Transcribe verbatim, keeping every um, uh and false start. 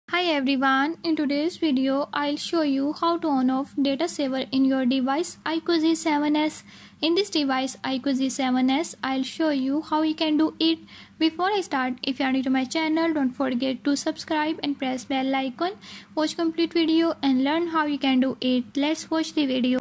Hi everyone, in today's video I'll show you how to on off data saver in your device iQOO Z seven s. In this device iQOO Z seven s, I'll show you how you can do it. Before I start, if you are new to my channel, don't forget to subscribe and press bell icon. Watch complete video and learn how you can do it. Let's watch the video.